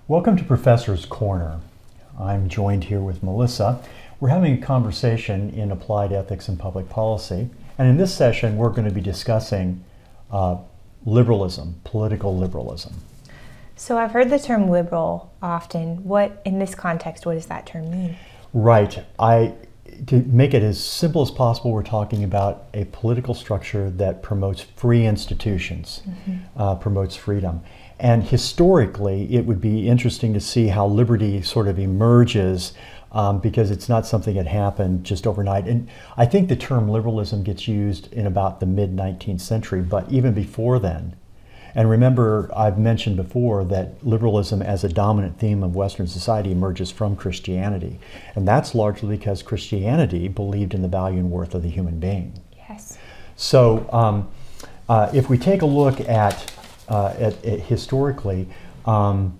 Welcome to Professor's Corner. I'm joined here with Melissa. We're having a conversation in applied ethics and public policy. And in this session, we're going to be discussing liberalism, political liberalism. So I've heard the term liberal often. In this context, what does that term mean? Right. To make it as simple as possible, we're talking about a political structure that promotes free institutions, promotes freedom. And historically, it would be interesting to see how liberty sort of emerges because it's not something that happened just overnight. And I think the term liberalism gets used in about the mid-19th century, but even before then. And remember, I've mentioned before that liberalism as a dominant theme of Western society emerges from Christianity. And that's largely because Christianity believed in the value and worth of the human being. Yes. So if we take a look at historically, John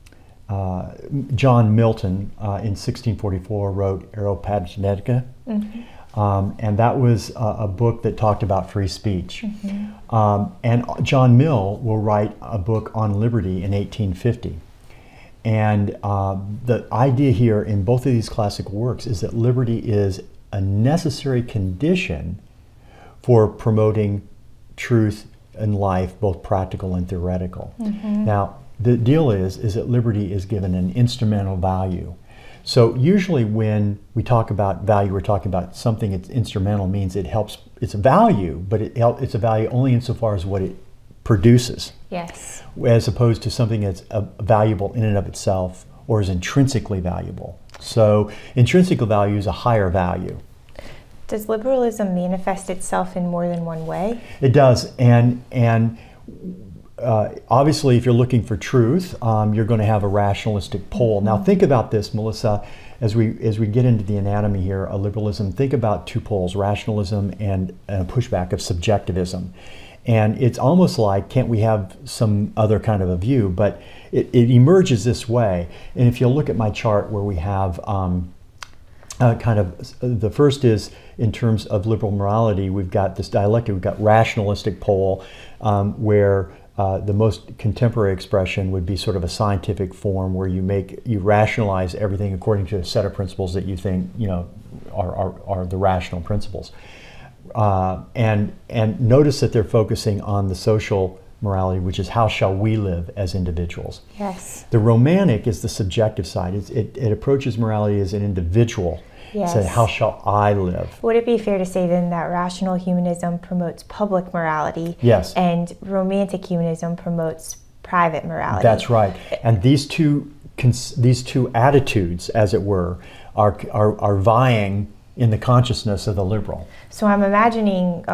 Milton in 1644 wrote Areopagitica, and that was a book that talked about free speech. And John Mill will write a book on liberty in 1850. And the idea here in both of these classic works is that liberty is a necessary condition for promoting truth in life, both practical and theoretical. Now, the deal is that liberty is given an instrumental value. So usually when we talk about value, we're talking about something that's instrumental means it helps, it's a value, but it's a value only insofar as what it produces. Yes. As opposed to something that's valuable in and of itself or is intrinsically valuable. So intrinsic value is a higher value. Does liberalism manifest itself in more than one way? It does, and obviously, if you're looking for truth, you're going to have a rationalistic pole. Now, think about this, Melissa, as we get into the anatomy here of liberalism. Think about two poles: rationalism and a pushback of subjectivism. And it's almost like, can't we have some other kind of a view? But it emerges this way. And if you look at my chart, where we have the first is in terms of liberal morality, we've got this dialectic, we've got rationalistic pole, where the most contemporary expression would be sort of a scientific form where you rationalize everything according to a set of principles that you think are the rational principles. And notice that they're focusing on the social morality, which is how shall we live as individuals. Yes. The romantic is the subjective side. It approaches morality as an individual. Yes. Say, how shall I live? Would it be fair to say then that rational humanism promotes public morality? Yes. And romantic humanism promotes private morality? That's right. And these two attitudes, as it were, are vying in the consciousness of the liberal. So I'm imagining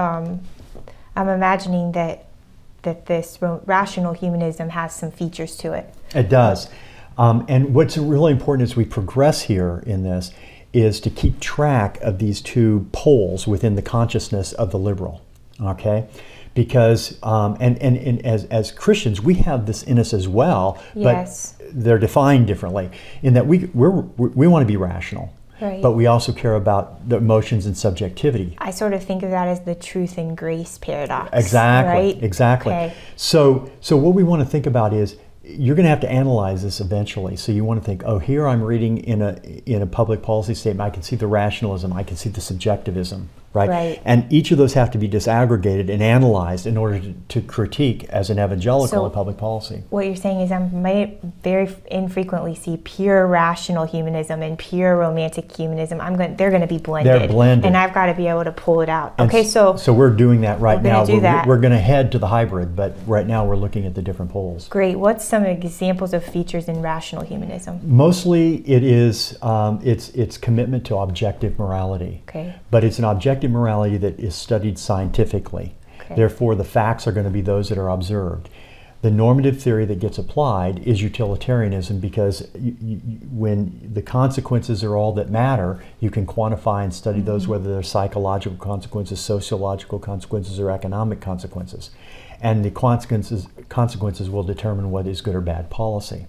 that this rational humanism has some features to it. It does. And what's really important as we progress here in this is to keep track of these two poles within the consciousness of the liberal, okay? Because, as Christians, we have this in us as well, yes, but they're defined differently in that we want to be rational. Right. But we also care about the emotions and subjectivity. I sort of think of that as the truth and grace paradox. Exactly, right? Exactly. Okay. So what we want to think about is, you're going to have to analyze this eventually. So you want to think, oh, here I'm reading in a public policy statement, I can see the rationalism, I can see the subjectivism, right? Right. And each of those have to be disaggregated and analyzed in order to critique as an evangelical in public policy. What you're saying is I might very infrequently see pure rational humanism and pure romantic humanism. They're going to be blended. They're blended. And I've got to be able to pull it out. And okay, so we're doing that right now. We're going to head to the hybrid, but right now we're looking at the different poles. Great. What's some examples of features in rational humanism? Mostly it is its commitment to objective morality. Okay. But it's an objective morality that is studied scientifically. Okay. Therefore, the facts are going to be those that are observed. The normative theory that gets applied is utilitarianism, because when the consequences are all that matter, you can quantify and study those, whether they're psychological consequences, sociological consequences, or economic consequences. And the consequences will determine what is good or bad policy.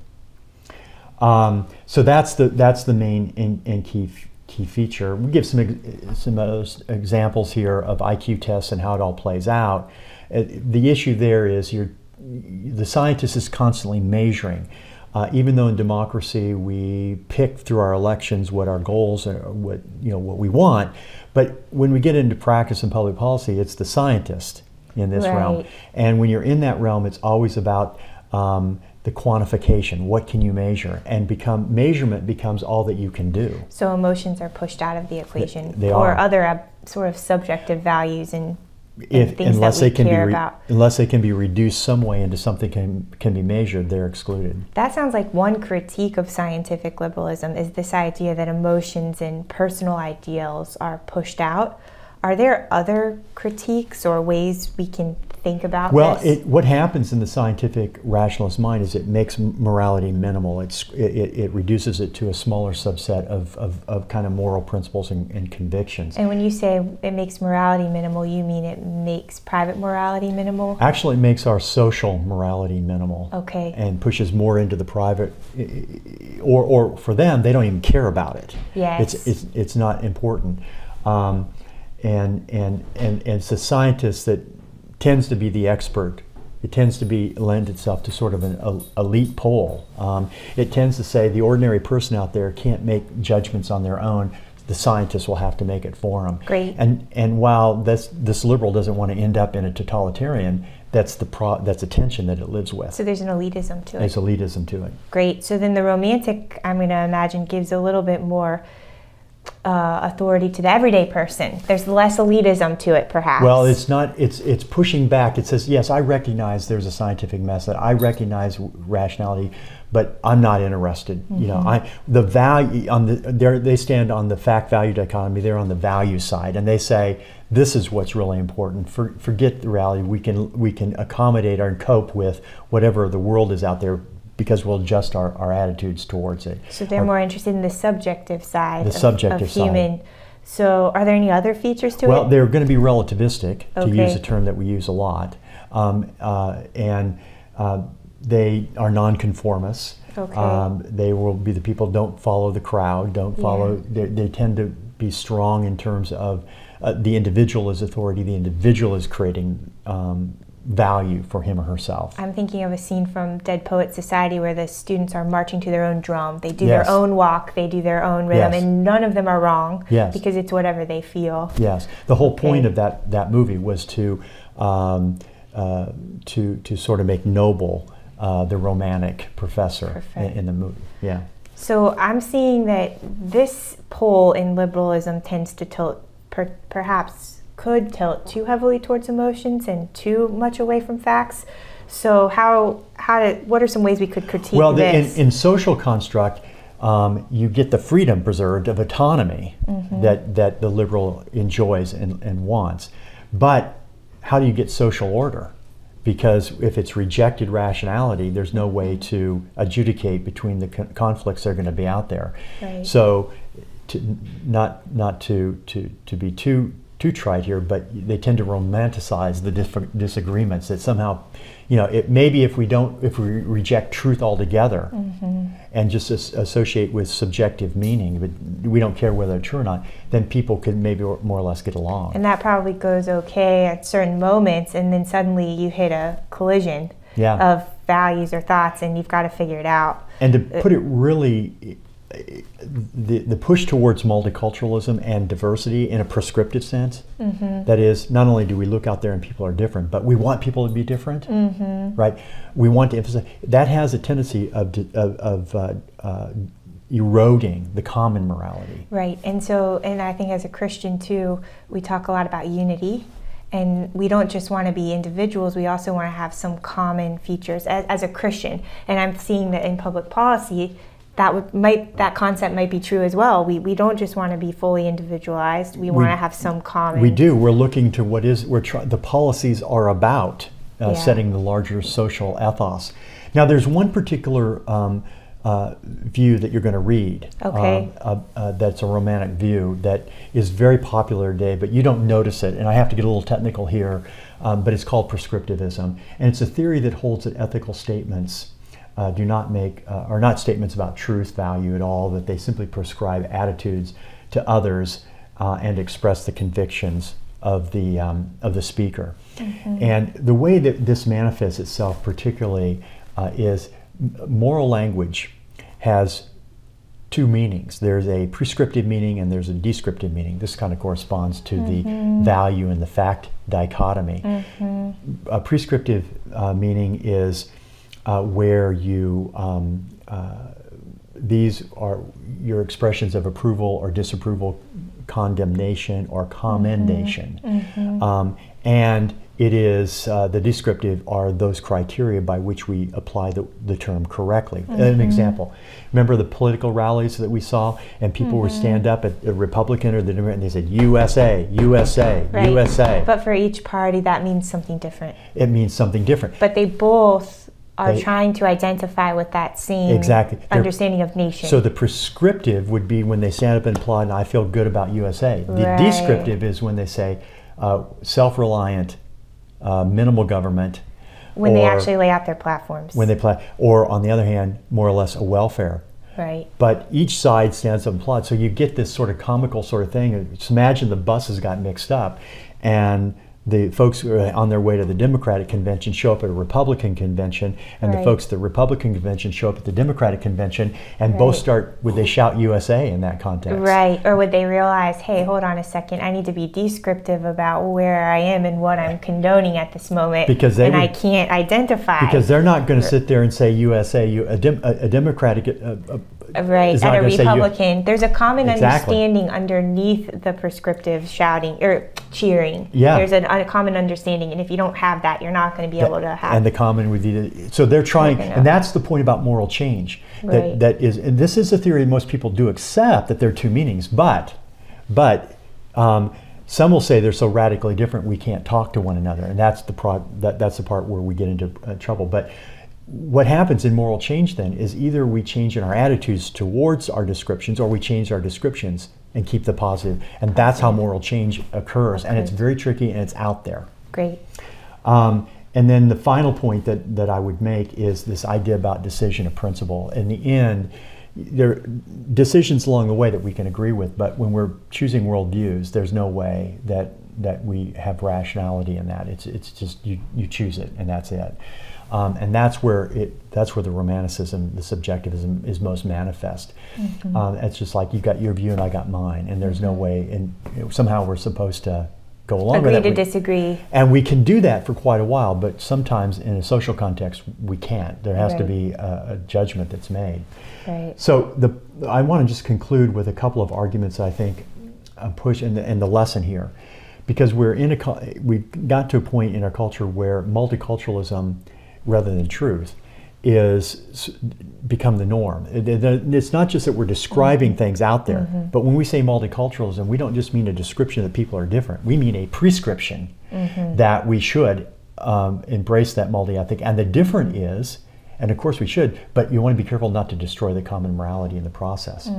So that's the main and key feature. We give some examples here of IQ tests and how it all plays out. The issue there is the scientist is constantly measuring even though in democracy we pick through our elections what our goals are, what we want, but when we get into practice and public policy, it's the scientist in this realm. And when you're in that realm, it's always about the quantification. What can you measure? And measurement becomes all that you can do. So emotions are pushed out of the equation, they or are. Other sort of subjective values and things that we care about. Unless they can be reduced some way into something can be measured, they're excluded. That sounds like one critique of scientific liberalism is this idea that emotions and personal ideals are pushed out. Are there other critiques or ways we can think about this? What happens in the scientific rationalist mind is it makes morality minimal. It reduces it to a smaller subset of kind of moral principles and convictions. And when you say it makes morality minimal, you mean it makes private morality minimal? Actually, it makes our social morality minimal. Okay. And pushes more into the private, or for them, they don't even care about it. Yes. It's not important. And it's the scientist that tends to be the expert. It tends to lend itself to sort of an elite pole. It tends to say the ordinary person out there can't make judgments on their own. The scientist will have to make it for them. Great. And while this liberal doesn't want to end up in a totalitarian, that's a tension that it lives with. So there's an elitism to it. There's elitism to it. Great. So then the romantic, I'm going to imagine, gives a little bit more authority to the everyday person. There's less elitism to it, perhaps. Well, it's not. It's pushing back. It says, yes, I recognize there's a scientific method. I recognize rationality, but I'm not interested. Mm-hmm. You know, the value on they stand on the fact-value dichotomy. They're on the value side, and they say this is what's really important. Forget the reality. We can accommodate or cope with whatever the world is out there, because we'll adjust our attitudes towards it. So they're more interested in the subjective side of human. Side. So are there any other features to it? Well, they're going to be relativistic, to use a term that we use a lot. And they are nonconformists. Okay. They will be the people who don't follow the crowd, don't follow, they tend to be strong in terms of the individual as authority, the individual is creating value for him or herself. I'm thinking of a scene from Dead Poets Society where the students are marching to their own drum. They do their own walk, they do their own rhythm, and none of them are wrong because it's whatever they feel. Yes. The whole point of that movie was to sort of make noble the romantic professor in the movie. Yeah. So I'm seeing that this pole in liberalism tends to tilt, perhaps could tilt too heavily towards emotions and too much away from facts. So what are some ways we could critique this? In social construct, you get the freedom preserved of autonomy that the liberal enjoys and wants. But how do you get social order? Because if it's rejected rationality, there's no way to adjudicate between the conflicts that are going to be out there. Right. So, not to be too trite here, but they tend to romanticize the disagreements that somehow, maybe if we reject truth altogether and just associate with subjective meaning, but we don't care whether it's true or not, then people can maybe more or less get along. And that probably goes okay at certain moments, and then suddenly you hit a collision of values or thoughts, and you've got to figure it out. And to put it really, the push towards multiculturalism and diversity in a prescriptive sense, that is, not only do we look out there and people are different, but we want people to be different, right? We want to emphasize, that has a tendency of eroding the common morality. Right, and I think as a Christian too, we talk a lot about unity, and we don't just want to be individuals, we also want to have some common features as a Christian. And I'm seeing that in public policy, that concept might be true as well. We don't just want to be fully individualized. We want to have some common. We do. We're looking to the policies are about setting the larger social ethos. Now, there's one particular view that you're going to read. Okay. That's a romantic view that is very popular today, but you don't notice it. And I have to get a little technical here, but it's called prescriptivism, and it's a theory that holds that ethical statements are not statements about truth, value at all, that they simply prescribe attitudes to others and express the convictions of the speaker. And the way that this manifests itself particularly is moral language has two meanings. There's a prescriptive meaning and there's a descriptive meaning. This kind of corresponds to the value and the fact dichotomy. A prescriptive meaning is where you these are your expressions of approval or disapproval, condemnation or commendation. And it is the descriptive are those criteria by which we apply the term correctly. An example, remember the political rallies that we saw, and people would stand up at the Republican or the Democrat and they said USA, USA, right. USA. But for each party that means something different. It means something different. But they both are trying to identify with that same understanding of nation. So the prescriptive would be when they stand up and applaud, and I feel good about USA. The descriptive is when they say self-reliant, minimal government. When they actually lay out their platforms. When they or on the other hand, more or less a welfare. Right. But each side stands up and applauds. So you get this sort of comical sort of thing. Just imagine the buses got mixed up, and the folks who are on their way to the Democratic convention show up at a Republican convention, and the folks at the Republican convention show up at the Democratic convention, and both would they shout USA in that context? Right, or would they realize, hey, hold on a second, I need to be descriptive about where I am and what I'm condoning at this moment, I can't identify. Because they're not going to sit there and say USA, a Democratic... right, and a Republican. There's a common understanding underneath the prescriptive shouting or cheering. Yeah. There's a common understanding, and if you don't have that, you're not going to be able to have. And the common would be so they're trying, and that's the point about moral change. That is, and this is a theory most people do accept that there are two meanings, but some will say they're so radically different we can't talk to one another, and that's the part where we get into trouble. But what happens in moral change then is either we change in our attitudes towards our descriptions, or we change our descriptions and keep the positive. And that's how moral change occurs. And it's very tricky and it's out there. Great. And then the final point that I would make is this idea about decision of principle. In the end, there are decisions along the way that we can agree with, but when we're choosing worldviews, there's no way that we have rationality in that. It's just you choose it and that's it. And that's where the romanticism, the subjectivism is most manifest. It's just like you've got your view and I got mine, and there's no way, and somehow we're supposed to go along with that. Agree to disagree. And we can do that for quite a while, but sometimes in a social context we can't. There has to be a judgment that's made. Right. So I want to just conclude with a couple of arguments I think push in the lesson here, because we got to a point in our culture where multiculturalism, rather than truth, is become the norm. It's not just that we're describing things out there, but when we say multiculturalism, we don't just mean a description that people are different. We mean a prescription that we should embrace that multi-ethnic. And the different is, and of course we should, but you want to be careful not to destroy the common morality in the process.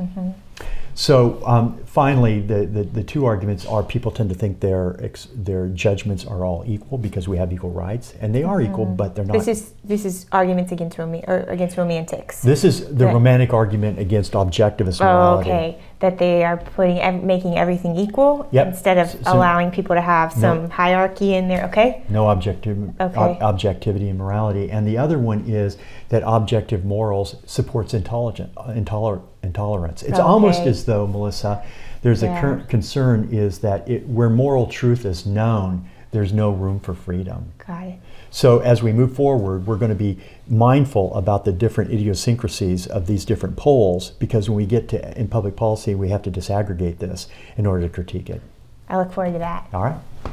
So finally, the two arguments are people tend to think their judgments are all equal because we have equal rights, and they are equal, but they're not. This is arguments against against romantics. This is the romantic argument against objectivist morality. Oh, okay. That they are making everything equal instead of allowing people to have some hierarchy in there. Okay. No objectivity and morality, and the other one is that objective morals supports intolerance. It's almost as though, Melissa, there's a current concern is that where moral truth is known, there's no room for freedom. Got it. So as we move forward, we're going to be mindful about the different idiosyncrasies of these different poles, because when we get to in public policy, we have to disaggregate this in order to critique it. I look forward to that. All right.